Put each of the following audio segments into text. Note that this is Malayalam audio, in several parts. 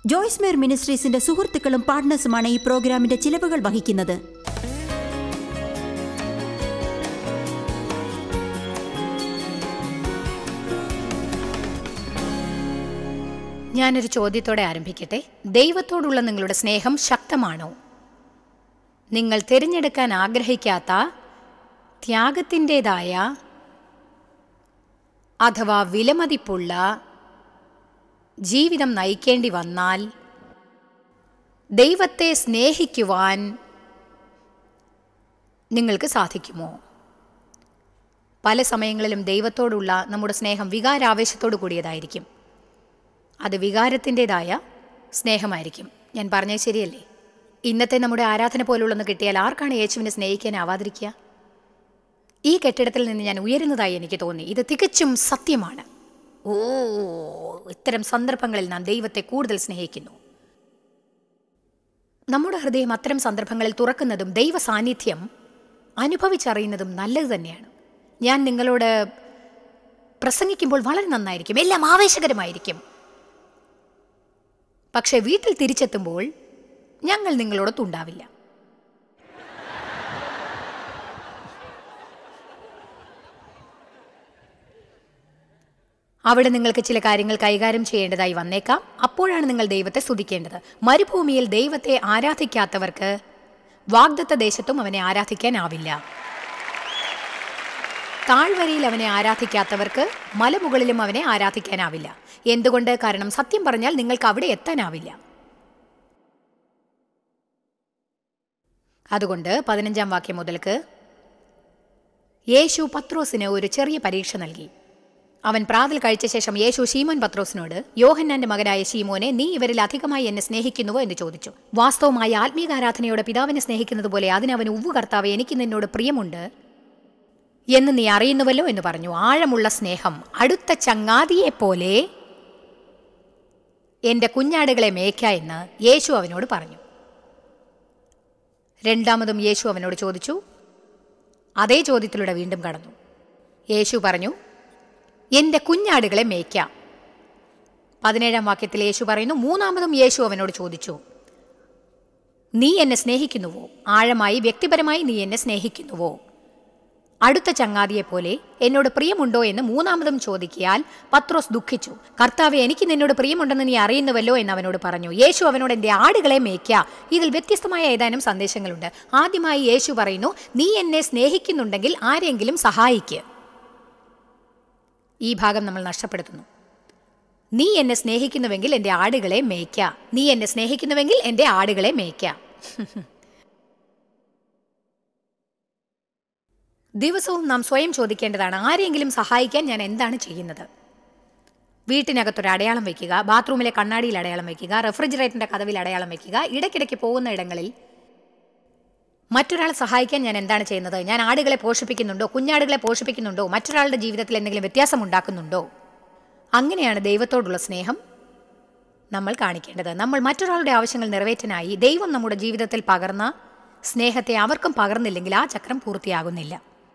ജോയ്സ് മേർ മിനിസ്ട്രീസിന്റെ സുഹൃത്തുക്കളും പാർട്ട്നേഴ്സുമാണ് ഈ പ്രോഗ്രാമിന്റെ ചിലവുകൾ വഹിക്കുന്നത്. ഞാനൊരു ചോദ്യത്തോടെ ആരംഭിക്കട്ടെ. ദൈവത്തോടുള്ള നിങ്ങളുടെ സ്നേഹം ശക്തമാണോ? നിങ്ങൾ തിരഞ്ഞെടുക്കാൻ ആഗ്രഹിക്കാത്ത ത്യാഗത്തിൻ്റെതായ അഥവാ വിലമതിപ്പുള്ള ജീവിതം നയിക്കേണ്ടി വന്നാൽ ദൈവത്തെ സ്നേഹിക്കുവാൻ നിങ്ങൾക്ക് സാധിക്കുമോ? പല സമയങ്ങളിലും ദൈവത്തോടുള്ള നമ്മുടെ സ്നേഹം വികാരാവേശത്തോടു കൂടിയതായിരിക്കും. അത് വികാരത്തിൻ്റെതായ സ്നേഹമായിരിക്കും. ഞാൻ പറഞ്ഞത് ശരിയല്ലേ? ഇന്നത്തെ നമ്മുടെ ആരാധന പോലുള്ളൊന്ന് കിട്ടിയാൽ ആർക്കാണ് യേശുവിനെ സ്നേഹിക്കാനാവാതിരിക്കുക? ഈ കെട്ടിടത്തിൽ നിന്ന് ഞാൻ ഉയരുന്നതായി എനിക്ക് തോന്നി. ഇത് തികച്ചും സത്യമാണ്. ഇത്തരം സന്ദർഭങ്ങളിൽ നാം ദൈവത്തെ കൂടുതൽ സ്നേഹിക്കുന്നു. നമ്മുടെ ഹൃദയം അത്തരം സന്ദർഭങ്ങളിൽ തുറക്കുന്നതും ദൈവ സാന്നിധ്യം അനുഭവിച്ചറിയുന്നതും നല്ലത് തന്നെയാണ്. ഞാൻ നിങ്ങളോട് പ്രസംഗിക്കുമ്പോൾ വളരെ നന്നായിരിക്കും, എല്ലാം ആവേശകരമായിരിക്കും. പക്ഷെ വീട്ടിൽ തിരിച്ചെത്തുമ്പോൾ ഞങ്ങൾ നിങ്ങളോടൊത്തുണ്ടാവില്ല. അവിടെ നിങ്ങൾക്ക് ചില കാര്യങ്ങൾ കൈകാര്യം ചെയ്യേണ്ടതായി വന്നേക്കാം. അപ്പോഴാണ് നിങ്ങൾ ദൈവത്തെ സ്തുതിക്കേണ്ടത്. മരുഭൂമിയിൽ ദൈവത്തെ ആരാധിക്കാത്തവർക്ക് വാഗ്ദത്ത ദേശത്തും അവനെ ആരാധിക്കാനാവില്ല. താഴ്വരയിൽ അവനെ ആരാധിക്കാത്തവർക്ക് മലമുകളിലും അവനെ ആരാധിക്കാനാവില്ല. എന്തുകൊണ്ട്? കാരണം സത്യം പറഞ്ഞാൽ നിങ്ങൾക്ക് അവിടെ എത്താനാവില്ല. അതുകൊണ്ട് 15-ാം വാക്യം മുതൽക്ക് യേശു പത്രോസിന് ഒരു ചെറിയ പരീക്ഷ നൽകി. അവൻ പ്രാതൽ കഴിച്ച ശേഷം യേശു ശീമോൻ പത്രോസിനോട്, യോഹന്നാന്റെ മകനായ ശീമോനെ, നീ ഇവരിൽ അധികമായി എന്നെ സ്നേഹിക്കുന്നുവോ എന്ന് ചോദിച്ചു. വാസ്തവമായ ആത്മീക ആരാധനയോടെ പിതാവിനെ സ്നേഹിക്കുന്നത് പോലെ അതിനവൻ, ഉവ്വ് കർത്താവേ, എനിക്ക് നിന്നോട് പ്രിയമുണ്ട് എന്ന് നീ അറിയുന്നുവല്ലോ എന്ന് പറഞ്ഞു. ആഴമുള്ള സ്നേഹം. അടുത്ത ചങ്ങാതിയെപ്പോലെ എൻ്റെ കുഞ്ഞാടുകളെ മേയ്ക്ക എന്ന് യേശു അവനോട് പറഞ്ഞു. രണ്ടാമതും യേശു അവനോട് ചോദിച്ചു. അതേ ചോദ്യത്തിലൂടെ വീണ്ടും കടന്നു. യേശു പറഞ്ഞു, എൻ്റെ കുഞ്ഞാടുകളെ മേയ്ക്ക. 17-ാം വാക്യത്തിൽ യേശു പറയുന്നു, മൂന്നാമതും യേശു അവനോട് ചോദിച്ചു, നീ എന്നെ സ്നേഹിക്കുന്നുവോ? ആഴമായി വ്യക്തിപരമായി നീ എന്നെ സ്നേഹിക്കുന്നുവോ? അടുത്ത ചങ്ങാതിയെപ്പോലെ എന്നോട് പ്രിയമുണ്ടോ എന്ന് മൂന്നാമതും ചോദിക്കിയാൽ പത്രോസ് ദുഃഖിച്ചു. കർത്താവേ, എനിക്ക് നിന്നോട് പ്രിയമുണ്ടെന്ന് നീ അറിയുന്നുവല്ലോ എന്ന് അവനോട് പറഞ്ഞു. യേശു അവനോട്, എൻ്റെ ആടുകളെ മേയ്ക്ക. ഇതിൽ വ്യത്യസ്തമായ ഏതാനും സന്ദേശങ്ങളുണ്ട്. ആദ്യമായി യേശു പറയുന്നു, നീ എന്നെ സ്നേഹിക്കുന്നുണ്ടെങ്കിൽ ആരെങ്കിലും സഹായിക്ക്. ഈ ഭാഗം നമ്മൾ നഷ്ടപ്പെടുത്തുന്നു. നീ എന്നെ സ്നേഹിക്കുന്നുവെങ്കിൽ എൻ്റെ ആടുകളെ മേയ്ക്ക. നീ എന്നെ സ്നേഹിക്കുന്നുവെങ്കിൽ എൻ്റെ ആടുകളെ മേയ്ക്ക. ദിവസവും നാം സ്വയം ചോദിക്കേണ്ടതാണ്, ആരെങ്കിലും സഹായിക്കാൻ ഞാൻ എന്താണ് ചെയ്യുന്നത്? വീട്ടിനകത്തൊരു അടയാളം വയ്ക്കുക, ബാത്റൂമിലെ കണ്ണാടിയിൽ അടയാളം വയ്ക്കുക, റെഫ്രിജറേറ്ററിൻ്റെ കതവിൽ അടയാളം വയ്ക്കുക. ഇടയ്ക്കിടയ്ക്ക് പോകുന്ന ഇടങ്ങളിൽ മറ്റൊരാളെ സഹായിക്കാൻ ഞാൻ എന്താണ് ചെയ്യുന്നത്? ഞാൻ ആടുകളെ പോഷിപ്പിക്കുന്നുണ്ടോ? കുഞ്ഞാടുകളെ പോഷിപ്പിക്കുന്നുണ്ടോ? മറ്റൊരാളുടെ ജീവിതത്തിൽ എന്തെങ്കിലും വ്യത്യാസം ഉണ്ടാക്കുന്നുണ്ടോ? അങ്ങനെയാണ് ദൈവത്തോടുള്ള സ്നേഹം നമ്മൾ കാണിക്കേണ്ടത്. നമ്മൾ മറ്റൊരാളുടെ ആവശ്യങ്ങൾ നിറവേറ്റാനായി ദൈവം നമ്മുടെ ജീവിതത്തിൽ പകർന്ന സ്നേഹത്തെ അവർക്കും പകർന്നില്ലെങ്കിൽ ആ ചക്രം പൂർത്തിയാകുന്നില്ല.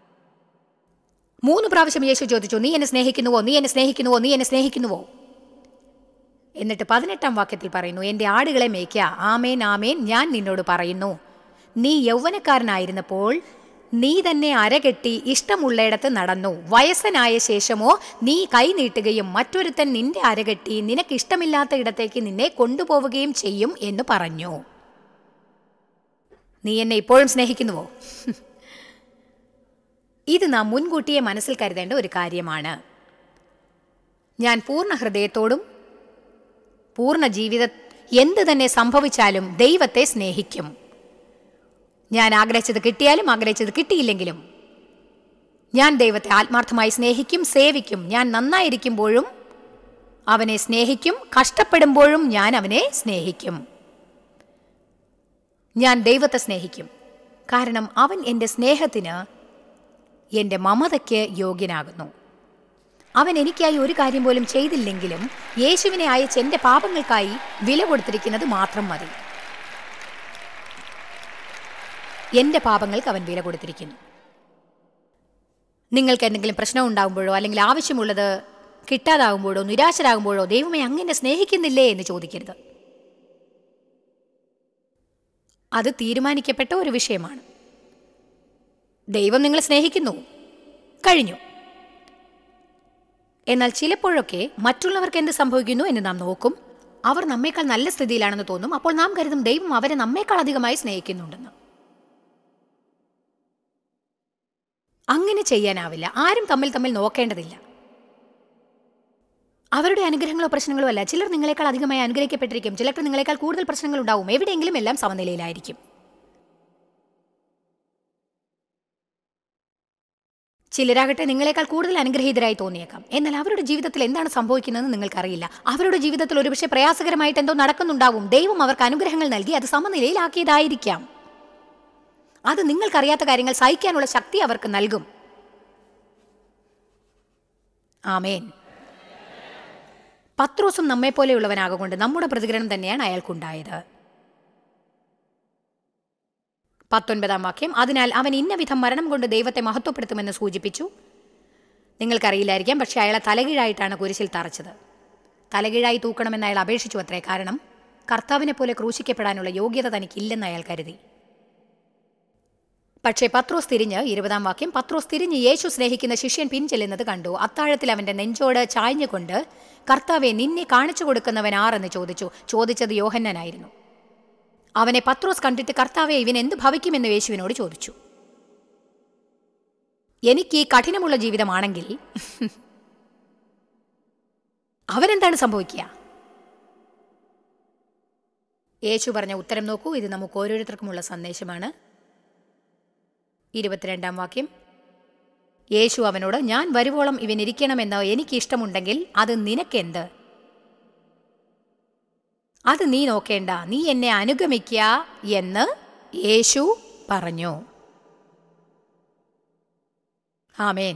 3 പ്രാവശ്യം യേശു ചോദിച്ചു, നീ എന്നെ സ്നേഹിക്കുന്നുവോ? നീ എന്നെ സ്നേഹിക്കുന്നുവോ? നീ എന്നെ സ്നേഹിക്കുന്നുവോ? എന്നിട്ട് 18-ാം വാക്യത്തിൽ പറയുന്നു, എൻ്റെ ആടുകളെ മേയ്ക്ക. ആമേൻ, ആമേൻ, ഞാൻ നിന്നോട് പറയുന്നു, നീ യൗവനക്കാരനായിരുന്നപ്പോൾ നീ തന്നെ അരകെട്ടി ഇഷ്ടമുള്ളയിടത്ത് നടന്നു. വയസ്സനായ ശേഷമോ നീ കൈ നീട്ടുകയും മറ്റൊരുത്തൻ നിന്റെ അരകെട്ടി നിനക്ക് ഇഷ്ടമില്ലാത്ത ഇടത്തേക്ക് നിന്നെ കൊണ്ടുപോവുകയും ചെയ്യും എന്ന് പറഞ്ഞു. നീ എന്നെ ഇപ്പോഴും സ്നേഹിക്കുന്നുവോ? ഇത് നാം മുൻകൂട്ടിയെ മനസ്സിൽ കരുതേണ്ട ഒരു കാര്യമാണ്. ഞാൻ പൂർണ്ണ ഹൃദയത്തോടും പൂർണ്ണ എന്ത് തന്നെ സംഭവിച്ചാലും ദൈവത്തെ സ്നേഹിക്കും. ഞാൻ ആഗ്രഹിച്ചത് കിട്ടിയാലും ആഗ്രഹിച്ചത് കിട്ടിയില്ലെങ്കിലും ഞാൻ ദൈവത്തെ ആത്മാർത്ഥമായി സ്നേഹിക്കും, സേവിക്കും. ഞാൻ നന്നായിരിക്കുമ്പോഴും അവനെ സ്നേഹിക്കും, കഷ്ടപ്പെടുമ്പോഴും ഞാൻ അവനെ സ്നേഹിക്കും. ഞാൻ ദൈവത്തെ സ്നേഹിക്കും, കാരണം അവൻ എൻ്റെ സ്നേഹത്തിന്, എൻ്റെ മമതയ്ക്ക് യോഗ്യനാകുന്നു. അവൻ എനിക്കായി ഒരു കാര്യം പോലും ചെയ്തില്ലെങ്കിലും യേശുവിനെ അയച്ച് എൻ്റെ പാപങ്ങൾക്കായി വില കൊടുത്തിരിക്കുന്നത് മാത്രം മതി. എൻ്റെ പാപങ്ങൾക്ക് അവൻ വില കൊടുത്തിരിക്കുന്നു. നിങ്ങൾക്ക് എന്തെങ്കിലും പ്രശ്നം ഉണ്ടാകുമ്പോഴോ അല്ലെങ്കിൽ ആവശ്യമുള്ളത് കിട്ടാതാകുമ്പോഴോ നിരാശരാകുമ്പോഴോ ദൈവമേ അങ്ങനെ സ്നേഹിക്കുന്നില്ലേ എന്ന് ചോദിക്കരുത്. അത് തീരുമാനിക്കപ്പെട്ട ഒരു വിഷയമാണ്. ദൈവം നിങ്ങളെ സ്നേഹിക്കുന്നു, കഴിഞ്ഞു. എന്നാൽ ചിലപ്പോഴൊക്കെ മറ്റുള്ളവർക്ക് എന്ത് സംഭവിക്കുന്നു എന്ന് നാം നോക്കും. അവർ നമ്മേക്കാൾ നല്ല സ്ഥിതിയിലാണെന്ന് തോന്നും. അപ്പോൾ നാം കരുതും ദൈവം അവരെ നമ്മേക്കാൾ അധികമായി സ്നേഹിക്കുന്നുണ്ടെന്ന്. അങ്ങനെ ചെയ്യാനാവില്ല. ആരും തമ്മിൽ നോക്കേണ്ടതില്ല. അവരുടെ അനുഗ്രഹങ്ങളോ പ്രശ്നങ്ങളോ അല്ല. ചിലർ നിങ്ങളെക്കാൾ അധികമായി അനുഗ്രഹിക്കപ്പെട്ടിരിക്കും, ചിലർക്ക് നിങ്ങളെക്കാൾ കൂടുതൽ പ്രശ്നങ്ങൾ ഉണ്ടാവും. എവിടെയെങ്കിലും എല്ലാം സമനിലയിലായിരിക്കും. ചിലരാകട്ടെ നിങ്ങളെക്കാൾ കൂടുതൽ അനുഗ്രഹീതരായി തോന്നിയേക്കാം. എന്നാൽ അവരുടെ ജീവിതത്തിൽ എന്താണ് സംഭവിക്കുന്നതെന്ന് നിങ്ങൾക്കറിയില്ല. അവരുടെ ജീവിതത്തിൽ ഒരുപക്ഷെ പ്രയാസകരമായിട്ട് എന്തോ നടക്കുന്നുണ്ടാവും. ദൈവം അവർക്ക് അനുഗ്രഹങ്ങൾ നൽകി അത് സമനിലയിലാക്കിയതായിരിക്കാം. അത് നിങ്ങൾക്കറിയാത്ത കാര്യങ്ങൾ സഹിക്കാനുള്ള ശക്തി അവർക്ക് നൽകും. ആമേൻ. പത്രോസും നമ്മെപ്പോലെയുള്ളവനാകൊണ്ട് നമ്മുടെ പ്രതികരണം തന്നെയാണ് അയാൾക്കുണ്ടായത്. 19-ാം വാക്യം, അതിനാൽ അവൻ ഇന്ന വിധം മരണം കൊണ്ട് ദൈവത്തെ മഹത്വപ്പെടുത്തുമെന്ന് സൂചിപ്പിച്ചു. നിങ്ങൾക്കറിയില്ലായിരിക്കാം, പക്ഷെ അയാളെ തലകീഴായിട്ടാണ് കുരിശിൽ തറച്ചത്. തലകീഴായി തൂക്കണമെന്ന് അയാൾ അപേക്ഷിച്ചു അത്രേ. കാരണം കർത്താവിനെ പോലെ ക്രൂശിക്കപ്പെടാനുള്ള യോഗ്യത തനിക്കില്ലെന്ന് അയാൾ കരുതി. പക്ഷേ പത്രോസ് തിരിഞ്ഞ്, 20-ാം വാക്യം, പത്രോസ് തിരിഞ്ഞ് യേശു സ്നേഹിക്കുന്ന ശിഷ്യൻ പിൻചെല്ലുന്നത് കണ്ടു. അത്താഴത്തിൽ അവന്റെ നെഞ്ചോട് ചായ്ഞ്ഞുകൊണ്ട്, കർത്താവെ, നിന്നെ കാണിച്ചു കൊടുക്കുന്നവൻ ആരെന്ന് ചോദിച്ചു. ചോദിച്ചത് യോഹന്നാനായിരുന്നു. അവനെ പത്രോസ് കണ്ടിട്ട്, കർത്താവെ, ഇവൻ എന്ത് ഭവിക്കുമെന്ന് യേശുവിനോട് ചോദിച്ചു. എനിക്ക് ഈ കഠിനമുള്ള ജീവിതമാണെങ്കിൽ അവനെന്താണ് സംഭവിക്കുക? യേശു പറഞ്ഞ ഉത്തരം നോക്കൂ. ഇത് നമുക്ക് ഓരോരുത്തർക്കുമുള്ള സന്ദേശമാണ്. 22-ാം വാക്യം, യേശു അവനോട്, ഞാൻ വരുവോളം ഇവൻ ഇരിക്കണമെന്ന് എനിക്ക് ഇഷ്ടമുണ്ടെങ്കിൽ അത് നിനക്കെന്ത്? അത് നീ നോക്കേണ്ട, നീ എന്നെ അനുഗമിക്കുക എന്ന് യേശു പറഞ്ഞു. ആമേൻ.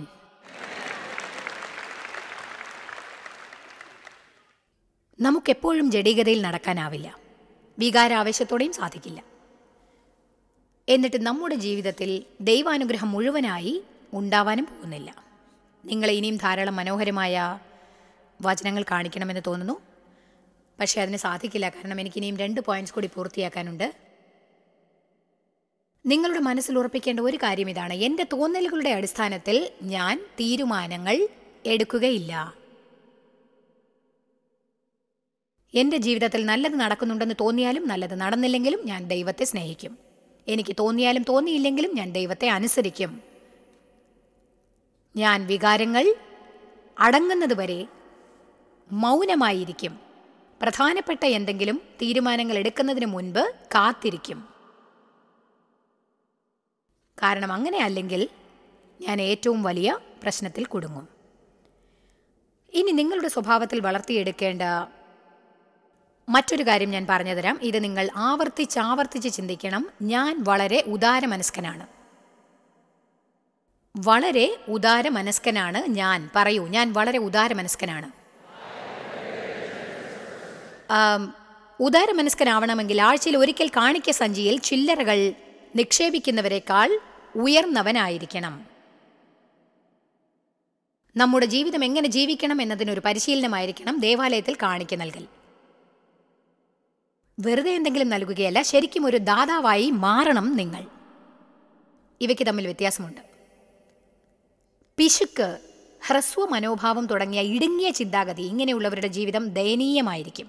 നമുക്കെപ്പോഴും ജഡികതയിൽ നടക്കാനാവില്ല. വികാരാവേശത്തോടെയും സാധിക്കില്ല. എന്നിട്ട് നമ്മുടെ ജീവിതത്തിൽ ദൈവാനുഗ്രഹം മുഴുവനായി ഉണ്ടാവാനും പോകുന്നില്ല. നിങ്ങളെ ഇനിയും ധാരാളം മനോഹരമായ വചനങ്ങൾ കാണിക്കണമെന്ന് തോന്നുന്നു. പക്ഷേ അതിന് സാധിക്കില്ല. കാരണം എനിക്കിനിയും 2 പോയിന്റ്സ് കൂടി പൂർത്തിയാക്കാനുണ്ട്. നിങ്ങളുടെ മനസ്സിൽ ഉറപ്പിക്കേണ്ട ഒരു കാര്യം ഇതാണ്: എൻ്റെ തോന്നലുകളുടെ അടിസ്ഥാനത്തിൽ ഞാൻ തീരുമാനങ്ങൾ എടുക്കുകയില്ല. എൻ്റെ ജീവിതത്തിൽ നല്ലത് നടക്കുന്നുണ്ടെന്ന് തോന്നിയാലും നല്ലത് നടന്നില്ലെങ്കിലും ഞാൻ ദൈവത്തെ സ്നേഹിക്കും. എനിക്ക് തോന്നിയാലും തോന്നിയില്ലെങ്കിലും ഞാൻ ദൈവത്തെ അനുസരിക്കും. ഞാൻ വികാരങ്ങൾ അടങ്ങുന്നതുവരെ മൗനമായിരിക്കും. പ്രധാനപ്പെട്ട എന്തെങ്കിലും തീരുമാനങ്ങൾ എടുക്കുന്നതിന് മുൻപ് കാത്തിരിക്കും. കാരണം അങ്ങനെ അല്ലെങ്കിൽ ഞാൻ ഏറ്റവും വലിയ പ്രശ്നത്തിൽ കുടുങ്ങും. ഇനി നിങ്ങളുടെ സ്വഭാവത്തിൽ വളർത്തിയെടുക്കേണ്ട മറ്റൊരു കാര്യം ഞാൻ പറഞ്ഞുതരാം. ഇത് നിങ്ങൾ ആവർത്തിച്ച് ചിന്തിക്കണം. ഞാൻ വളരെ ഉദാരമനസ്കനാണ്. വളരെ ഉദാരമനസ്കനാണ് ഞാൻ. പറയൂ, ഞാൻ വളരെ ഉദാരമനസ്കനാണ്. ഉദാരമനസ്കനാവണമെങ്കിൽ ആഴ്ചയിൽ ഒരിക്കൽ കാണിക്ക സഞ്ചിയിൽ ചില്ലറകൾ നിക്ഷേപിക്കുന്നവരെക്കാൾ ഉയർന്നവനായിരിക്കണം. നമ്മുടെ ജീവിതം എങ്ങനെ ജീവിക്കണം എന്നതിനൊരു പരിശീലനമായിരിക്കണം ദേവാലയത്തിൽ കാണിക്ക നൽകൽ. വെറുതെ എന്തെങ്കിലും നൽകുകയല്ല, ശരിക്കും ഒരു ദാതാവായി മാറണം നിങ്ങൾ. ഇവയ്ക്ക് തമ്മിൽ വ്യത്യാസമുണ്ട്. പിശുക്ക്, ഹ്രസ്വ മനോഭാവം തുടങ്ങിയ ഇടുങ്ങിയ ചിന്താഗതി, ഇങ്ങനെയുള്ളവരുടെ ജീവിതം ദയനീയമായിരിക്കും.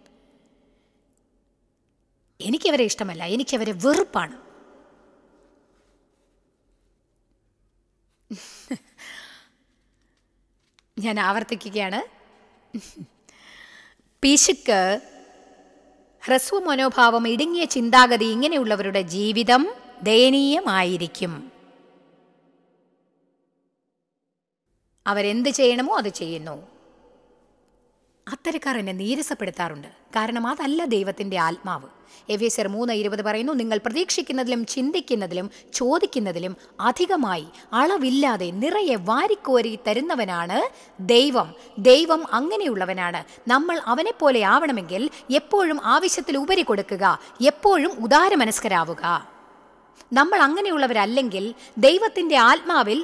എനിക്കവരെ ഇഷ്ടമല്ല, എനിക്കവരെ വെറുപ്പാണ്. ഞാൻ ആവർത്തിക്കുകയാണ്. പിശുക്ക്, ഹ്രസ്വ മനോഭാവം, ഇടുങ്ങിയ ചിന്താഗതി, ഇങ്ങനെയുള്ളവരുടെ ജീവിതം ദയനീയമായിരിക്കും. അവരെന്ത് ചെയ്യണമോ അത് ചെയ്യുന്നു. അത്തരക്കാർ എന്നെ നീരസപ്പെടുത്താറുണ്ട്. കാരണം അതല്ല ദൈവത്തിൻ്റെ ആത്മാവ്. എഫേസ്യർ 3:20 പറയുന്നു, നിങ്ങൾ പ്രതീക്ഷിക്കുന്നതിലും ചിന്തിക്കുന്നതിലും ചോദിക്കുന്നതിലും അധികമായി അളവില്ലാതെ നിറയെ വാരിക്കോരി തരുന്നവനാണ് ദൈവം. ദൈവം അങ്ങനെയുള്ളവനാണ്. നമ്മൾ അവനെപ്പോലെ ആവണമെങ്കിൽ എപ്പോഴും ആവശ്യത്തിൽ ഉപരി കൊടുക്കുക, എപ്പോഴും ഉദാരമനസ്കരാവുക. നമ്മൾ അങ്ങനെയുള്ളവരല്ലെങ്കിൽ ദൈവത്തിൻ്റെ ആത്മാവിൽ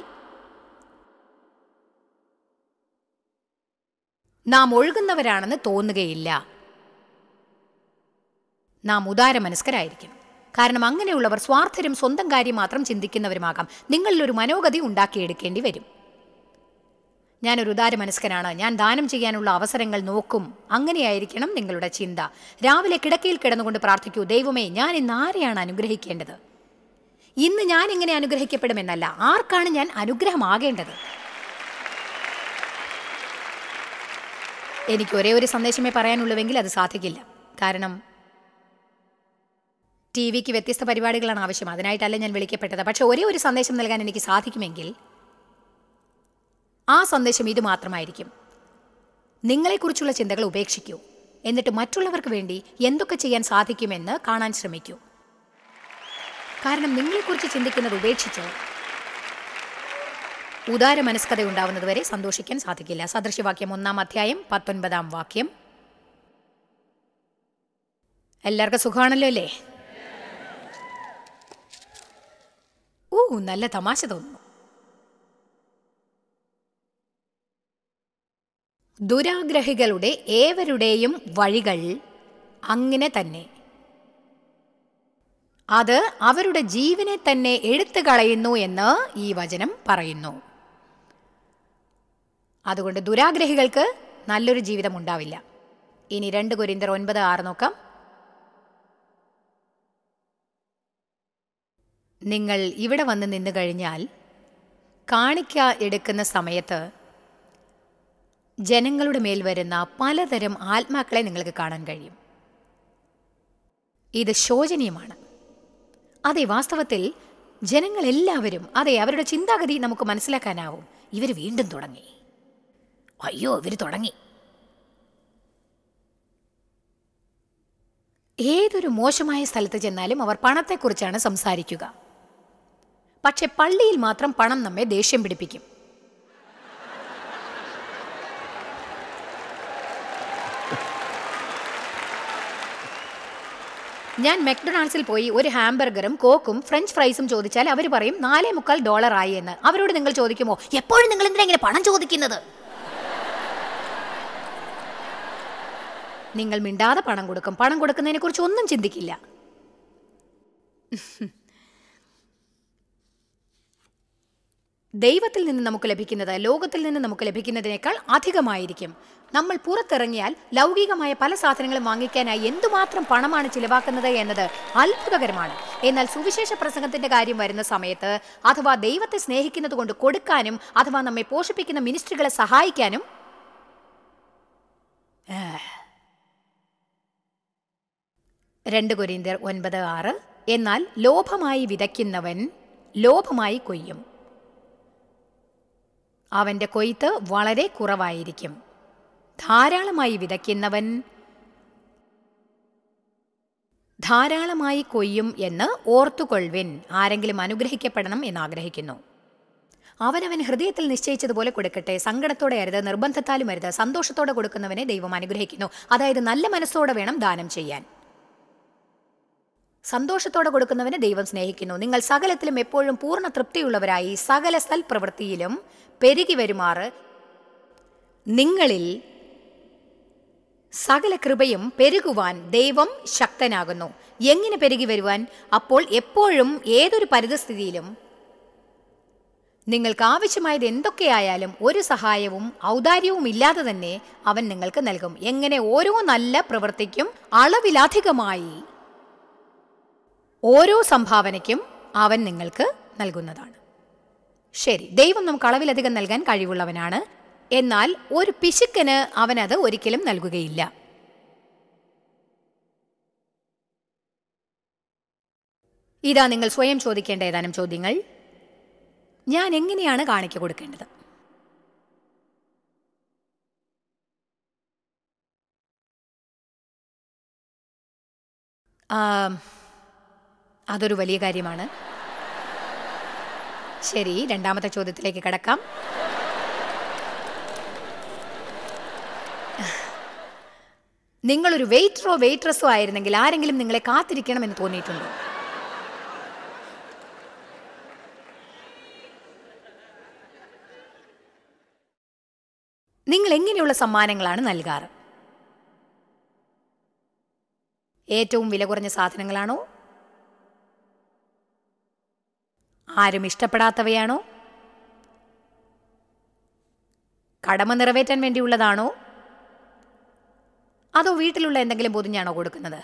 നാം ഒഴുകുന്നവരാണെന്ന് തോന്നുകയില്ല. നാം ഉദാരമനസ്കരായിരിക്കണം. കാരണം അങ്ങനെയുള്ളവർ സ്വാർത്ഥരും സ്വന്തം കാര്യം മാത്രം ചിന്തിക്കുന്നവരുമാകാം. നിങ്ങളിലൊരു മനോഗതി ഉണ്ടാക്കിയെടുക്കേണ്ടി വരും. ഞാനൊരു ഉദാരമനസ്കനാണ്, ഞാൻ ദാനം ചെയ്യാനുള്ള അവസരങ്ങൾ നോക്കും, അങ്ങനെയായിരിക്കണം നിങ്ങളുടെ ചിന്ത. രാവിലെ കിടക്കയിൽ കിടന്നുകൊണ്ട് പ്രാർത്ഥിക്കൂ, ദൈവമേ, ഞാൻ ഇന്ന് ആരെയാണ് അനുഗ്രഹിക്കേണ്ടത്? ഇന്ന് ഞാൻ ഇങ്ങനെ അനുഗ്രഹിക്കപ്പെടുമെന്നല്ല, ആർക്കാണ് ഞാൻ അനുഗ്രഹമാകേണ്ടത്? എനിക്ക് ഒരേ ഒരു സന്ദേശമേ പറയാനുള്ളൂവെങ്കിൽ അത് സാധിക്കില്ല. കാരണം ടി വിക്ക് വ്യത്യസ്ത പരിപാടികളാണ് ആവശ്യം, അതിനായിട്ടല്ല ഞാൻ വിളിക്കപ്പെട്ടത്. പക്ഷെ ഒരേ ഒരു സന്ദേശം നൽകാൻ എനിക്ക് സാധിക്കുമെങ്കിൽ ആ സന്ദേശം ഇത് മാത്രമായിരിക്കും: നിങ്ങളെക്കുറിച്ചുള്ള ചിന്തകൾ ഉപേക്ഷിക്കൂ, എന്നിട്ട് മറ്റുള്ളവർക്ക് വേണ്ടി എന്തൊക്കെ ചെയ്യാൻ സാധിക്കുമെന്ന് കാണാൻ ശ്രമിക്കൂ. കാരണം നിങ്ങളെക്കുറിച്ച് ചിന്തിക്കുന്നത് ഉപേക്ഷിച്ച് ഉദാര മനസ്കത ഉണ്ടാവുന്നതുവരെ സന്തോഷിക്കാൻ സാധിക്കില്ല. സദൃശവാക്യം 1-ാം അധ്യായം 19-ാം വാക്യം. എല്ലാവർക്കും സുഖമാണല്ലോ അല്ലേ? നല്ല തമാശ തോന്നുന്നു. ദുരാഗ്രഹികളുടെ ഏവരുടെയും വഴികൾ അങ്ങനെ തന്നെ, അത് അവരുടെ ജീവനെ തന്നെ എടുത്തു കളയുന്നു എന്ന് ഈ വചനം പറയുന്നു. അതുകൊണ്ട് ദുരാഗ്രഹികൾക്ക് നല്ലൊരു ജീവിതം ഉണ്ടാവില്ല. ഇനി 2 കൊരിന്ത്യർ 9:6 നോക്കാം. നിങ്ങൾ ഇവിടെ വന്ന് നിന്ന് കഴിഞ്ഞാൽ കാണിക്ക എടുക്കുന്ന സമയത്ത് ജനങ്ങളുടെ മേൽ വരുന്ന പലതരം ആത്മാക്കളെ നിങ്ങൾക്ക് കാണാൻ കഴിയും. ഇത് ശോചനീയമാണ്. അതെ, വാസ്തവത്തിൽ ജനങ്ങളെല്ലാവരും, അതെ, അവരുടെ ചിന്താഗതി നമുക്ക് മനസ്സിലാക്കാനാവും. ഇവർ വീണ്ടും തുടങ്ങി, അയ്യോ ഇവർ തുടങ്ങി. ഏതൊരു മോശമായ സ്ഥലത്ത് ചെന്നാലും അവർ പണത്തെക്കുറിച്ചാണ് സംസാരിക്കുക. പക്ഷെ പള്ളിയിൽ മാത്രം പണം നമ്മെ ദേഷ്യം പിടിപ്പിക്കും. ഞാൻ മെക്ഡൊണാൾഡ്സിൽ പോയി ഒരു ഹാംബർഗറും കോക്കും ഫ്രഞ്ച് ഫ്രൈസും ചോദിച്ചാൽ അവർ പറയും $4.25 ആയി എന്ന്. അവരോട് നിങ്ങൾ ചോദിക്കുമോ, എപ്പോഴും നിങ്ങൾ എന്തിനാ ഇങ്ങനെ പണം ചോദിക്കുന്നത്? നിങ്ങൾ മിണ്ടാതെ പണം കൊടുക്കും. പണം കൊടുക്കുന്നതിനെ കുറിച്ച് ഒന്നും ചിന്തിക്കില്ല. ദൈവത്തിൽ നിന്ന് നമുക്ക് ലഭിക്കുന്നത് ലോകത്തിൽ നിന്ന് നമുക്ക് ലഭിക്കുന്നതിനേക്കാൾ അധികമായിരിക്കും. നമ്മൾ പുറത്തിറങ്ങിയാൽ ലൗകികമായ പല സാധനങ്ങളും വാങ്ങിക്കാനായി എന്തുമാത്രം പണമാണ് ചിലവാക്കുന്നത് എന്നത് അത്ഭുതകരമാണ്. എന്നാൽ സുവിശേഷ പ്രസംഗത്തിന്റെ കാര്യം വരുന്ന സമയത്ത്, അഥവാ ദൈവത്തെ സ്നേഹിക്കുന്നത് കൊണ്ട് കൊടുക്കാനും, അഥവാ നമ്മെ പോഷിപ്പിക്കുന്ന മിനിസ്ട്രികളെ സഹായിക്കാനും, 2 കൊരിന്ത്യർ 9:6, എന്നാൽ ലോഭമായി വിതയ്ക്കുന്നവൻ ലോഭമായി കൊയ്യും. അവന്റെ കൊയ്ത്ത് വളരെ കുറവായിരിക്കും. ധാരാളമായി വിതയ്ക്കുന്നവൻ ധാരാളമായി കൊയ്യും എന്ന് ഓർത്തുകൊള്ളുവിൻ. ആരെങ്കിലും അനുഗ്രഹിക്കപ്പെടണം എന്നാഗ്രഹിക്കുന്നു, അവനവൻ ഹൃദയത്തിൽ നിശ്ചയിച്ചതുപോലെ കൊടുക്കട്ടെ. സങ്കടത്തോടെ അരുത്, നിർബന്ധത്താലും അരുത്. സന്തോഷത്തോടെ കൊടുക്കുന്നവനെ ദൈവം അനുഗ്രഹിക്കുന്നു. അതായത് നല്ല മനസ്സോടെ വേണം ദാനം ചെയ്യാൻ. സന്തോഷത്തോടെ കൊടുക്കുന്നവനെ ദൈവം സ്നേഹിക്കുന്നു. നിങ്ങൾ സകലത്തിലും എപ്പോഴും പൂർണ്ണ തൃപ്തിയുള്ളവരായി സകല സൽപ്രവൃത്തിയിലും പെരുകി വരുമാറ് നിങ്ങളിൽ സകല കൃപയും പെരുകുവാൻ ദൈവം ശക്തനാകുന്നു. എങ്ങനെ പെരുകി വരുവാൻ? അപ്പോൾ എപ്പോഴും ഏതൊരു പരിതസ്ഥിതിയിലും നിങ്ങൾക്ക് ആവശ്യമായത് എന്തൊക്കെയായാലും ഒരു സഹായവും ഔദാര്യവും ഇല്ലാതെ തന്നെ അവൻ നിങ്ങൾക്ക് നൽകും. എങ്ങനെ? ഓരോ നല്ല പ്രവൃത്തിക്കും അളവിലധികമായി ഓരോ സംഭാവനയ്ക്കും അവൻ നിങ്ങൾക്ക് നൽകുന്നതാണ്. ശരി, ദൈവം നമുക്ക് അളവിലധികം നൽകാൻ കഴിവുള്ളവനാണ്. എന്നാൽ ഒരു പിശുക്കന് അവനത് ഒരിക്കലും നൽകുകയില്ല. ഇതാ നിങ്ങൾ സ്വയം ചോദിക്കേണ്ട ഏതാനും ചോദ്യങ്ങൾ. ഞാൻ എങ്ങനെയാണ് കാണിക്ക കൊടുക്കേണ്ടത്? അതൊരു വലിയ കാര്യമാണ്. ശരി, 2ാമത്തെ ചോദ്യത്തിലേക്ക് കടക്കാം. നിങ്ങളൊരു വെയിറ്ററോ വെയിട്രസോ ആയിരുന്നെങ്കിൽ ആരെങ്കിലും നിങ്ങളെ കാത്തിരിക്കണമെന്ന് തോന്നിയിട്ടുണ്ടോ? നിങ്ങൾ എങ്ങനെയുള്ള സമ്മാനങ്ങളാണ് നൽകാറ്? ഏറ്റവും വില കുറഞ്ഞ സാധനങ്ങളാണോ? ആരും ഇഷ്ടപ്പെടാത്തവയാണോ? കടമ നിറവേറ്റാൻ വേണ്ടിയുള്ളതാണോ? അതോ വീട്ടിലുള്ള എന്തെങ്കിലും പൊതിഞ്ഞാണോ കൊടുക്കുന്നത്?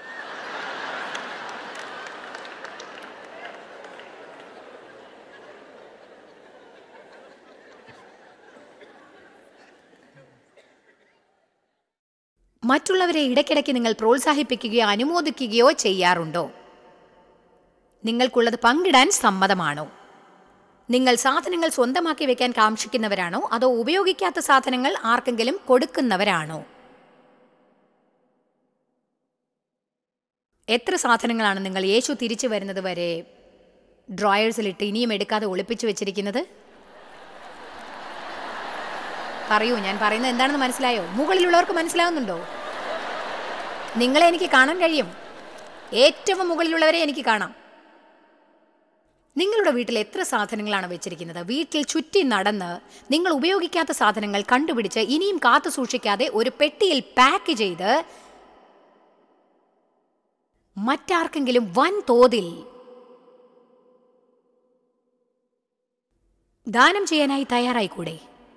മറ്റുള്ളവരെ ഇടയ്ക്കിടയ്ക്ക് നിങ്ങൾ പ്രോത്സാഹിപ്പിക്കുകയോ അനുമോദിക്കുകയോ ചെയ്യാറുണ്ടോ? നിങ്ങൾക്കുള്ളത് പങ്കിടാൻ സമ്മതമാണോ? നിങ്ങൾ സാധനങ്ങൾ സ്വന്തമാക്കി വെക്കാൻ കാക്ഷിക്കുന്നവരാണോ അതോ ഉപയോഗിക്കാത്ത സാധനങ്ങൾ ആർക്കെങ്കിലും കൊടുക്കുന്നവരാണോ? എത്ര സാധനങ്ങളാണ് നിങ്ങൾ യേശു തിരിച്ചു വരുന്നത് വരെ ഡ്രോയേഴ്സിലിട്ട് ഇനിയും എടുക്കാതെ ഒളിപ്പിച്ചു വെച്ചിരിക്കുന്നത്? പറയൂ, ഞാൻ പറയുന്നത് എന്താണെന്ന് മനസ്സിലായോ? മുകളിലുള്ളവർക്ക് മനസ്സിലാവുന്നുണ്ടോ? നിങ്ങളെ എനിക്ക് കാണാൻ കഴിയും. ഏറ്റവും മുകളിലുള്ളവരെ എനിക്ക് കാണാം. നിങ്ങളുടെ വീട്ടിൽ എത്ര സാധനങ്ങളാണ് വെച്ചിരിക്കുന്നത്? വീട്ടിൽ ചുറ്റി നടന്ന് നിങ്ങൾ ഉപയോഗിക്കാത്ത സാധനങ്ങൾ കണ്ടുപിടിച്ച് ഇനിയും കാത്തു സൂക്ഷിക്കാതെ ഒരു പെട്ടിയിൽ പാക്ക് ചെയ്ത് മറ്റാർക്കെങ്കിലും വൻ തോതിൽ ദാനം ചെയ്യാനായി തയ്യാറായിക്കൂടെ?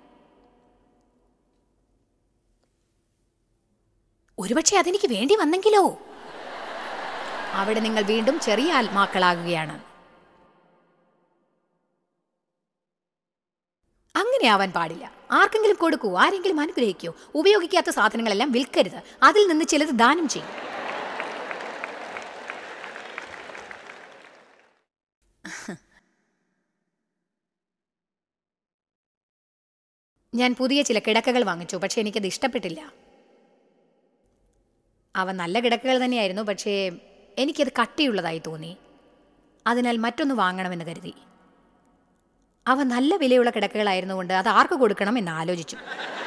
ഒരുപക്ഷെ അതെനിക്ക് വേണ്ടി വന്നെങ്കിലോ? അവിടെ നിങ്ങൾ വീണ്ടും ചെറിയ ആത്മാക്കളാകുകയാണ്. അങ്ങനെ ആവാൻ പാടില്ല. ആർക്കെങ്കിലും കൊടുക്കൂ, ആരെങ്കിലും അനുഗ്രഹിക്കൂ. ഉപയോഗിക്കാത്ത സാധനങ്ങളെല്ലാം വിൽക്കരുത്. അതിൽ നിന്ന് ചിലത് ദാനം ചെയ്യും. ഞാൻ പുതിയ ചില കിടക്കകൾ വാങ്ങിച്ചു, പക്ഷെ എനിക്കത് ഇഷ്ടപ്പെട്ടില്ല. അവ നല്ല കിടക്കകൾ തന്നെയായിരുന്നു, പക്ഷേ എനിക്കത് കട്ടിയുള്ളതായി തോന്നി. അതിനാൽ മറ്റൊന്ന് വാങ്ങണമെന്ന് കരുതി. അവ നല്ല വിലയുള്ള കിടക്കകളായിരുന്നുകൊണ്ട് അത് ആർക്ക് കൊടുക്കണം എന്ന് ആലോചിച്ചു.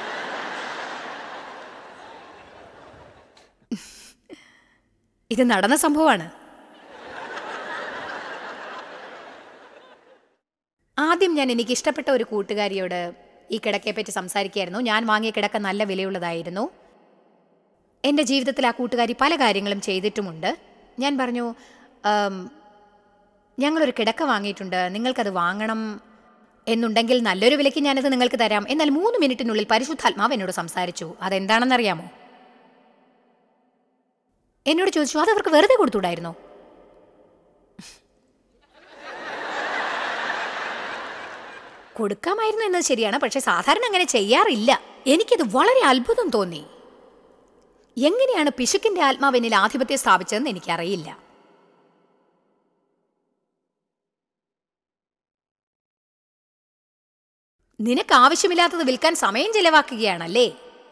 ഇത് നടന്ന സംഭവമാണ്. ആദ്യം ഞാൻ എനിക്ക് ഇഷ്ടപ്പെട്ട ഒരു കൂട്ടുകാരിയോട് ഈ കിടക്കയെപ്പറ്റി സംസാരിക്കുകയായിരുന്നു. ഞാൻ വാങ്ങിയ കിടക്ക നല്ല വിലയുള്ളതായിരുന്നു. എൻ്റെ ജീവിതത്തിൽ ആ കൂട്ടുകാരി പല കാര്യങ്ങളും ചെയ്തിട്ടുമുണ്ട്. ഞാൻ പറഞ്ഞു, ഞങ്ങളൊരു കിടക്ക വാങ്ങിയിട്ടുണ്ട്, നിങ്ങൾക്കത് വാങ്ങണം എന്നുണ്ടെങ്കിൽ നല്ലൊരു വിലയ്ക്ക് ഞാനത് നിങ്ങൾക്ക് തരാം. എന്നാൽ 3 മിനിറ്റിനുള്ളിൽ പരിശുദ്ധാത്മാവ് എന്നോട് സംസാരിച്ചു. അതെന്താണെന്നറിയാമോ? എന്നോട് ചോദിച്ചു, അത് അവർക്ക് വെറുതെ കൊടുത്തുകൂടായിരുന്നോ? കൊടുക്കാമായിരുന്നു എന്നത് ശരിയാണ്, പക്ഷെ സാധാരണ അങ്ങനെ ചെയ്യാറില്ല. എനിക്കത് വളരെ അത്ഭുതം തോന്നി. എങ്ങനെയാണ് പിശുക്കിന്റെ ആത്മാവ് എന്നിൽ ആധിപത്യം സ്ഥാപിച്ചതെന്ന് എനിക്കറിയില്ല. നിനക്ക് ആവശ്യമില്ലാത്തത് വിൽക്കാൻ സമയം ചെലവാക്കുകയാണല്ലേ?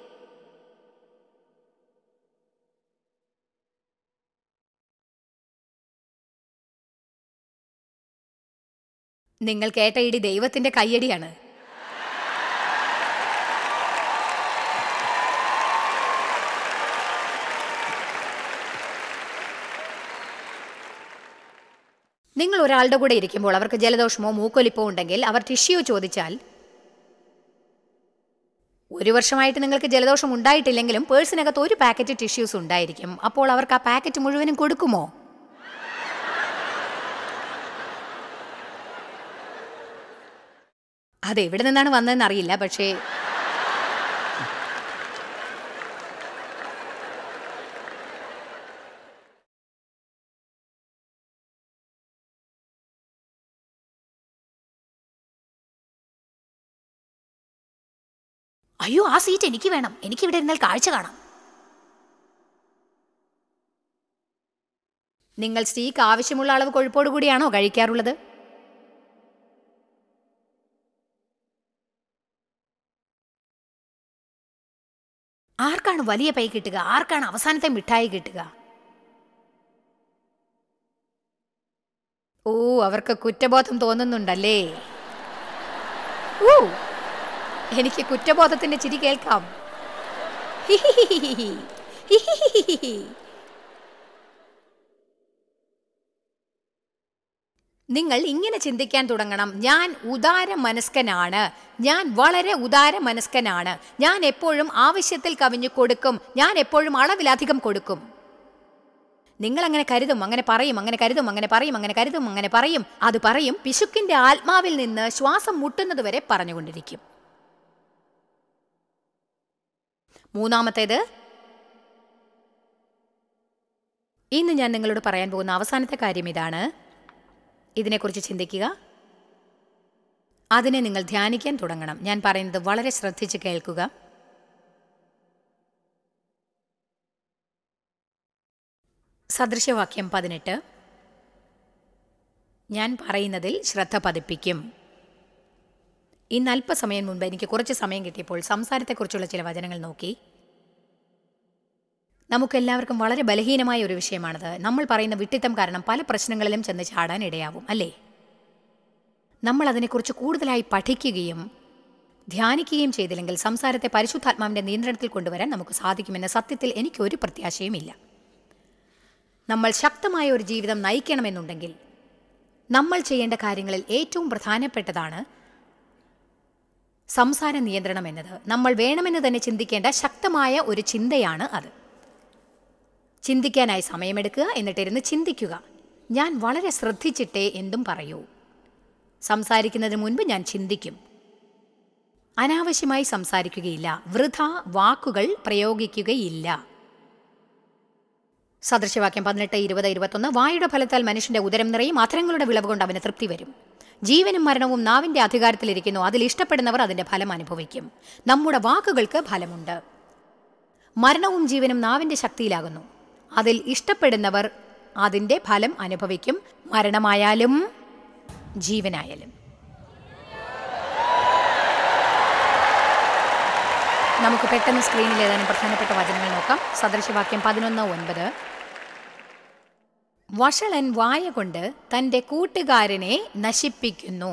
നിങ്ങൾ കേട്ട ഇടി ദൈവത്തിന്റെ കയ്യടിയാണ്. നിങ്ങൾ ഒരാളുടെ കൂടെ ഇരിക്കുമ്പോൾ അവർക്ക് ജലദോഷമോ മൂക്കൊലിപ്പോ ഉണ്ടെങ്കിൽ അവർ ടിഷ്യൂ ചോദിച്ചാൽ, 1 വർഷമായിട്ട് നിങ്ങൾക്ക് ജലദോഷം ഉണ്ടായിട്ടില്ലെങ്കിലും പേഴ്സിനകത്ത് 1 പാക്കറ്റ് ടിഷ്യൂസ് ഉണ്ടായിരിക്കും. അപ്പോൾ അവർക്ക് ആ പാക്കറ്റ് മുഴുവനും കൊടുക്കുമോ? അതെവിടെ നിന്നാണ് വന്നതെന്ന് അറിയില്ല, പക്ഷേ അയ്യോ, ആ സീറ്റ് എനിക്ക് വേണം, എനിക്കിവിടെ ഇരുന്നാൽ കാഴ്ച കാണാം. നിങ്ങൾ സ്റ്റീക്ക് ആവശ്യമുള്ള അളവ് കൊഴുപ്പോട് കൂടിയാണോ കഴിക്കാറുള്ളത്? ആർക്കാണ് വലിയ പൈ കിട്ടുക? ആർക്കാണ് അവസാനത്തെ മിഠായി കിട്ടുക? ഓ, അവർക്ക് കുറ്റബോധം തോന്നുന്നുണ്ടല്ലേ? ഓ, എനിക്ക് കുറ്റബോധത്തിന്റെ ചിരി കേൾക്കാം. നിങ്ങൾ ഇങ്ങനെ ചിന്തിക്കാൻ തുടങ്ങണം, ഞാൻ ഉദാര മനസ്കനാണ്, ഞാൻ വളരെ ഉദാര മനസ്കനാണ്, ഞാൻ എപ്പോഴും ആവശ്യത്തിൽ കവിഞ്ഞു കൊടുക്കും, ഞാൻ എപ്പോഴും അളവിലധികം കൊടുക്കും. നിങ്ങൾ അങ്ങനെ കരുതും, അങ്ങനെ പറയും, അങ്ങനെ കരുതും, അങ്ങനെ പറയും, അങ്ങനെ കരുതും, അങ്ങനെ പറയും. അത് പറയും, പിശുക്കിന്റെ ആത്മാവിൽ നിന്ന് ശ്വാസം മുട്ടുന്നത് വരെ പറഞ്ഞുകൊണ്ടിരിക്കും. മൂന്നാമത്തേത്, ഇന്ന് ഞാൻ നിങ്ങളോട് പറയാൻ പോകുന്ന അവസാനത്തെ കാര്യം ഇതാണ്. ഇതിനെക്കുറിച്ച് ചിന്തിക്കുക, അതിനെ നിങ്ങൾ ധ്യാനിക്കാൻ തുടങ്ങണം. ഞാൻ പറയുന്നത് വളരെ ശ്രദ്ധിച്ച് കേൾക്കുക. സദൃശവാക്യം 18. ഞാൻ പറയുന്നതിൽ ശ്രദ്ധ പതിപ്പിക്കും. ഇന്ന് അല്പസമയം മുൻപ് എനിക്ക് കുറച്ച് സമയം കിട്ടിയപ്പോൾ സംസാരത്തെക്കുറിച്ചുള്ള ചില വചനങ്ങൾ നോക്കി. നമുക്കെല്ലാവർക്കും വളരെ ബലഹീനമായ ഒരു വിഷയമാണത്. നമ്മൾ പറയുന്ന വിഡ്ഢിത്തം കാരണം പല പ്രശ്നങ്ങളിലും ചെന്ന് ചാടാൻ ഇടയാവും, അല്ലേ? നമ്മൾ അതിനെക്കുറിച്ച് കൂടുതലായി പഠിക്കുകയും ധ്യാനിക്കുകയും ചെയ്തില്ലെങ്കിൽ സംസാരത്തെ പരിശുദ്ധാത്മാവിൻ്റെ നിയന്ത്രണത്തിൽ കൊണ്ടുവരാൻ നമുക്ക് സാധിക്കുമെന്ന സത്യത്തിൽ എനിക്കൊരു പ്രത്യാശയുമില്ല. നമ്മൾ ശക്തമായ ഒരു ജീവിതം നയിക്കണമെന്നുണ്ടെങ്കിൽ നമ്മൾ ചെയ്യേണ്ട കാര്യങ്ങളിൽ ഏറ്റവും പ്രധാനപ്പെട്ടതാണ് സംസാര നിയന്ത്രണം എന്നത്. നമ്മൾ വേണമെന്ന് തന്നെ ചിന്തിക്കേണ്ട ശക്തമായ ഒരു ചിന്തയാണ് അത്. ചിന്തിക്കാനായി സമയമെടുക്കുക, എന്നിട്ടിരുന്ന് ചിന്തിക്കുക. ഞാൻ വളരെ ശ്രദ്ധിച്ചിട്ടേ എന്തും പറയൂ. സംസാരിക്കുന്നതിന് മുൻപ് ഞാൻ ചിന്തിക്കും. അനാവശ്യമായി സംസാരിക്കുകയില്ല. വൃഥ വാക്കുകൾ പ്രയോഗിക്കുകയില്ല. സദൃശവാക്യം 18, 20, 21. വായുടെ ഫലത്താൽ മനുഷ്യന്റെ ഉദരം നിറയും, അധരങ്ങളുടെ വിളവ് കൊണ്ട് അവന് തൃപ്തി വരും. ജീവനും മരണവും നാവിന്റെ അധികാരത്തിലിരിക്കുന്നു, അതിൽ ഇഷ്ടപ്പെടുന്നവർ അതിന്റെ ഫലം അനുഭവിക്കും. നമ്മുടെ വാക്കുകൾക്ക് ഫലമുണ്ട്. മരണവും ജീവനും നാവിന്റെ ശക്തിയിലാകുന്നു, അതിൽ ഇഷ്ടപ്പെടുന്നവർ അതിന്റെ ഫലം അനുഭവിക്കും. മരണമായാലും ജീവനായാലും. നമുക്ക് പെട്ടെന്ന് സ്ക്രീനിൽ ഏതാനും പ്രധാനപ്പെട്ട വചനങ്ങൾ നോക്കാം. സദൃശവാക്യം 11:9. വഷളൻ വായ കൊണ്ട് തൻ്റെ കൂട്ടുകാരനെ നശിപ്പിക്കുന്നു.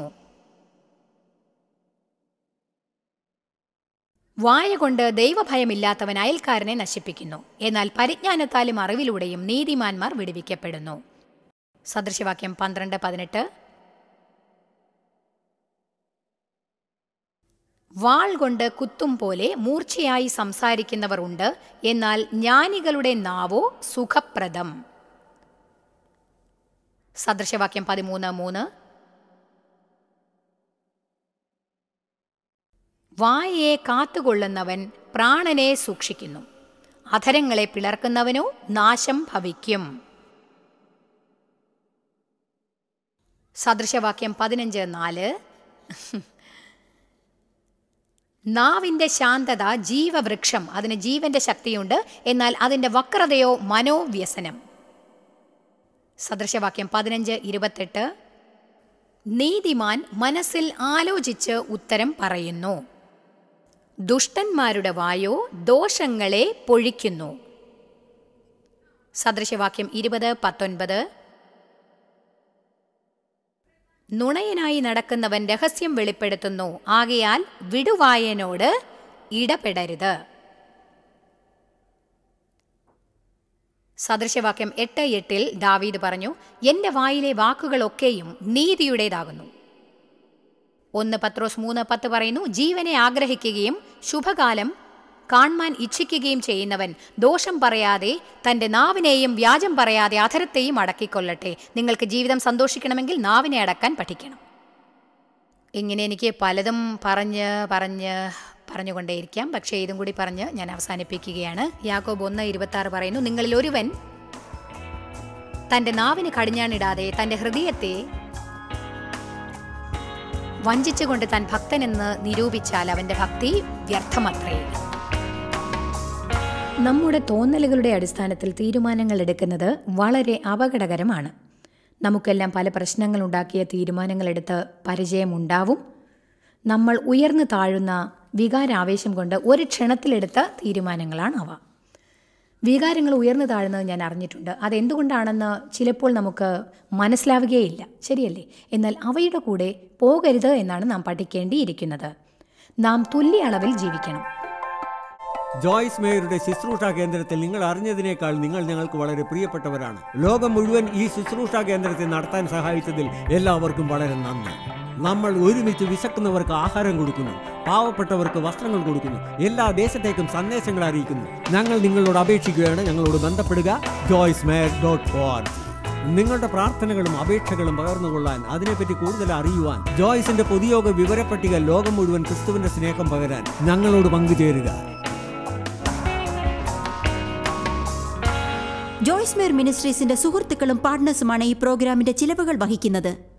വായ കൊണ്ട് ദൈവഭയമില്ലാത്തവൻ അയൽക്കാരനെ നശിപ്പിക്കുന്നു, എന്നാൽ പരിജ്ഞാനത്താലും അറിവിലൂടെയും നീതിമാന്മാർ വിടുവിക്കപ്പെടുന്നു. സദൃശവാക്യം 12:18. വാൾ കൊണ്ട് കുത്തും പോലെ മൂർച്ചയായി സംസാരിക്കുന്നവർ ഉണ്ട്, എന്നാൽ ജ്ഞാനികളുടെ നാവോ സുഖപ്രദം. സദൃശവാക്യം 13:3. വായയെ കാത്തുകൊള്ളുന്നവൻ പ്രാണനെ സൂക്ഷിക്കുന്നു, അധരങ്ങളെ പിളർക്കുന്നവനോ നാശം ഭവിക്കും. സദൃശവാക്യം 15:4. നാവിൻ്റെ ശാന്തത ജീവവൃക്ഷം, അതിന് ജീവന്റെ ശക്തിയുണ്ട്, എന്നാൽ അതിൻ്റെ വക്രതയോ മനോവ്യസനം. സദൃശവാക്യം 15:28. നീതിമാൻ മനസ്സിൽ ആലോചിച്ച് ഉത്തരം പറയുന്നു, ദുഷ്ടന്മാരുടെ വായോ ദോഷങ്ങളെ പൊഴിക്കുന്നു. സദൃശവാക്യം 20:19. നുണയനായി നടക്കുന്നവൻ രഹസ്യം വെളിപ്പെടുത്തുന്നു, ആകയാൽ വിടുവായനോട് ഇടപെടരുത്. സദൃശവാക്യം 8:8 ദാവീദ് പറഞ്ഞു, എൻ്റെ വായിലെ വാക്കുകളൊക്കെയും നീതിയുടേതാകുന്നു. 1 പത്രോസ് 3:10 പറയുന്നു, ജീവനെ ആഗ്രഹിക്കുകയും ശുഭകാലം കാണാൻ ഇച്ഛിക്കുകയും ചെയ്യുന്നവൻ ദോഷം പറയാതെ തൻ്റെ നാവിനെയും വ്യാജം പറയാതെ അധരത്തെയും അടക്കിക്കൊള്ളട്ടെ. നിങ്ങൾക്ക് ജീവിതം സന്തോഷിക്കണമെങ്കിൽ നാവിനെ അടക്കാൻ പഠിക്കണം. ഇങ്ങനെ എനിക്ക് പലതും പറഞ്ഞുകൊണ്ടേയിരിക്കാം, പക്ഷേ ഇതും കൂടി പറഞ്ഞ് ഞാൻ അവസാനിപ്പിക്കുകയാണ്. യാക്കോബ് 1:26 പറയുന്നു, നിങ്ങളിൽ ഒരുവൻ തൻ്റെ നാവിന് കടിഞ്ഞാണിടാതെ തൻ്റെ ഹൃദയത്തെ വഞ്ചിച്ചുകൊണ്ട് താൻ ഭക്തനെന്ന് നിരൂപിച്ചാൽ അവൻ്റെ ഭക്തി വ്യർത്ഥമത്രേ. നമ്മുടെ തോന്നലുകളുടെ അടിസ്ഥാനത്തിൽ തീരുമാനങ്ങൾ എടുക്കുന്നത് വളരെ അപകടകരമാണ്. നമുക്കെല്ലാം പല പ്രശ്നങ്ങളുണ്ടാക്കിയ തീരുമാനങ്ങളെടുത്ത് പരിചയമുണ്ടാവും. നമ്മൾ ഉയർന്നു താഴുന്ന വികാരാവേശം കൊണ്ട് ഒരു ക്ഷണത്തിലെടുത്ത തീരുമാനങ്ങളാണ് അവ. വികാരങ്ങൾ ഉയർന്നു താഴുന്നത് ഞാൻ അറിഞ്ഞിട്ടുണ്ട്. അതെന്തുകൊണ്ടാണെന്ന് ചിലപ്പോൾ നമുക്ക് മനസ്സിലാവുകയില്ല, ശരിയല്ലേ? എന്നാൽ അവയുടെ കൂടെ പോകരുത് എന്നാണ് നാം പഠിക്കേണ്ടിയിരിക്കുന്നത്. നാം തുല്യ അളവിൽ ജീവിക്കണം. ജോയ്സ് മേയറുടെ ശുശ്രൂഷാ കേന്ദ്രത്തിൽ നിങ്ങൾ അറിഞ്ഞതിനേക്കാൾ നിങ്ങൾ ഞങ്ങൾക്ക് വളരെ പ്രിയപ്പെട്ടവരാണ്. ലോകം മുഴുവൻ ഈ ശുശ്രൂഷാ കേന്ദ്രത്തെ നടത്താൻ സഹായിച്ചതിൽ എല്ലാവർക്കും വളരെ നന്ദി. നമ്മൾ ഒരുമിച്ച് വിശക്കുന്നവർക്ക് ആഹാരം കൊടുക്കുന്നു, പാവപ്പെട്ടവർക്ക് വസ്ത്രങ്ങൾ കൊടുക്കുന്നു, എല്ലാ ദേശത്തേക്കും സന്ദേശങ്ങൾ അറിയിക്കുന്നു. ഞങ്ങൾ നിങ്ങളോട് അപേക്ഷിക്കുകയാണ്, ഞങ്ങളോട് ബന്ധപ്പെടുക joycemeyer.org. നിങ്ങളുടെ പ്രാർത്ഥനകളും അപേക്ഷകളും പകർന്നുകൊള്ളാൻ, അതിനെപ്പറ്റി കൂടുതൽ അറിയുവാൻ, ജോയ്സിന്റെ പൊതുയോഗ വിവരപ്പട്ടിക ലോകം മുഴുവൻ ക്രിസ്തുവിന്റെ സ്നേഹം പകരാൻ ഞങ്ങളോട് പങ്കുചേരുക. ജോയ്സ് മേയർ മിനിസ്ട്രീസിന്റെ സുഹൃത്തുക്കളും പാർട്ട്നേഴ്സുമാണ് ഈ പ്രോഗ്രാമിന്റെ ചിലവുകൾ വഹിക്കുന്നത്.